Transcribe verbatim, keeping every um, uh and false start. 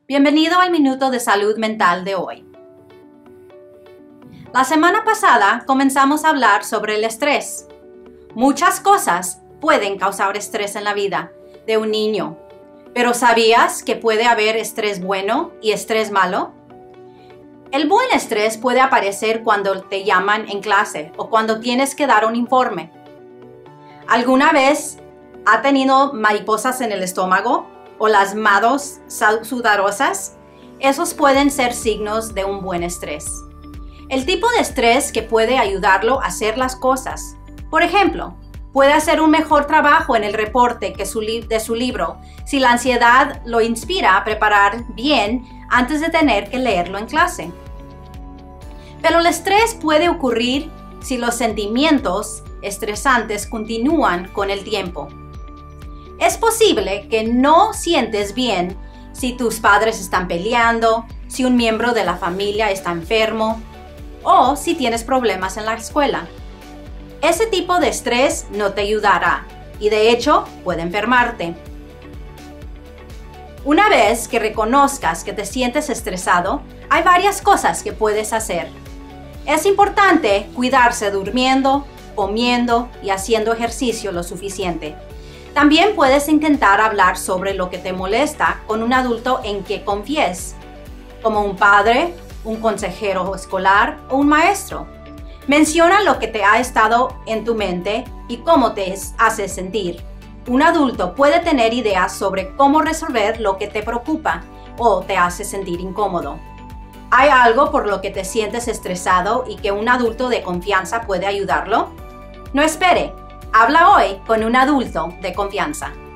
Bienvenido al Minuto de Salud Mental de hoy. La semana pasada comenzamos a hablar sobre el estrés. Muchas cosas pueden causar estrés en la vida de un niño, pero ¿sabías que puede haber estrés bueno y estrés malo? El buen estrés puede aparecer cuando te llaman en clase o cuando tienes que dar un informe. ¿Alguna vez ha tenido mariposas en el estómago o las manos sudorosas? Esos pueden ser signos de un buen estrés. El tipo de estrés que puede ayudarlo a hacer las cosas. Por ejemplo, puede hacer un mejor trabajo en el reporte que su de su libro si la ansiedad lo inspira a preparar bien antes de tener que leerlo en clase. Pero el estrés puede ocurrir si los sentimientos estresantes continúan con el tiempo. Es posible que no sientes bien si tus padres están peleando, si un miembro de la familia está enfermo o si tienes problemas en la escuela. Ese tipo de estrés no te ayudará y de hecho puede enfermarte. Una vez que reconozcas que te sientes estresado, hay varias cosas que puedes hacer. Es importante cuidarse durmiendo, comiendo y haciendo ejercicio lo suficiente. También puedes intentar hablar sobre lo que te molesta con un adulto en que confíes, como un padre, un consejero escolar o un maestro. Menciona lo que te ha estado en tu mente y cómo te hace sentir. Un adulto puede tener ideas sobre cómo resolver lo que te preocupa o te hace sentir incómodo. ¿Hay algo por lo que te sientes estresado y que un adulto de confianza puede ayudarlo? No espere, habla hoy con un adulto de confianza.